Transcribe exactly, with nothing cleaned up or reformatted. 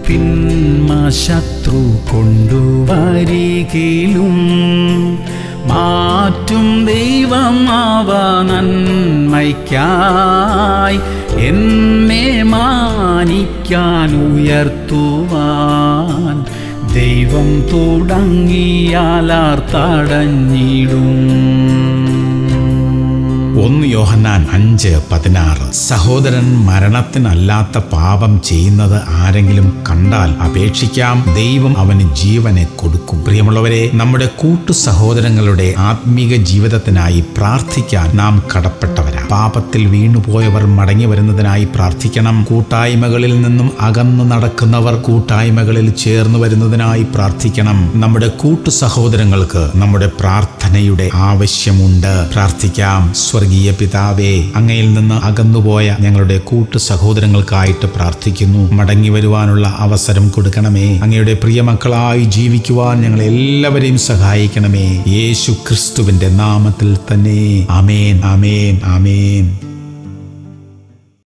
പിന്മ ശത്രു കൊണ്ടുവരികിലും മാറ്റും ദൈവം അവ നന്മയ്ക്കായി എന്നെ മാനിക്കാൻ ഉയർത്തുവാൻ ദൈവം തുടങ്ങിയാലാർ തടഞ്ഞിടും. ഒന്ന് യോഹന്നാൻ അഞ്ച് പതിനാറ്. സഹോദരൻ മരണത്തിനല്ലാത്ത പാപം ചെയ്യുന്നത് ആരെങ്കിലും കണ്ടാൽ അപേക്ഷിക്കാം, ദൈവം അവന് ജീവനെ കൊടുക്കും. പ്രിയമുള്ളവരെ, നമ്മുടെ കൂട്ടു സഹോദരങ്ങളുടെ ആത്മീക ജീവിതത്തിനായി പ്രാർത്ഥിക്കാൻ നാം കടപ്പെട്ടവരാ. പാപത്തിൽ വീണുപോയവർ മടങ്ങി വരുന്നതിനായി പ്രാർത്ഥിക്കണം. കൂട്ടായ്മകളിൽ നിന്നും അകന്നു നടക്കുന്നവർ കൂട്ടായ്മകളിൽ ചേർന്ന് വരുന്നതിനായി പ്രാർത്ഥിക്കണം. നമ്മുടെ കൂട്ടു സഹോദരങ്ങൾക്ക് നമ്മുടെ പ്രാർത്ഥനയുടെ ആവശ്യമുണ്ട്. പ്രാർത്ഥിക്കാം. സ്വർഗീയ പിതാവേ, അങ്ങയിൽ നിന്ന് അകന്നുപോയ ഞങ്ങളുടെ കൂട്ടു സഹോദരങ്ങൾക്കായിട്ട് പ്രാർത്ഥിക്കുന്നു. മടങ്ങി വരുവാനുള്ള അവസരം കൊടുക്കണമേ. അങ്ങയുടെ പ്രിയമക്കളായി ജീവിക്കുവാൻ ഞങ്ങളെ എല്ലാവരെയും സഹായിക്കണമേ. യേശു ക്രിസ്തുവിന്റെ നാമത്തിൽ തന്നെ. ആമേൻ, ആമേൻ, ആമേൻ.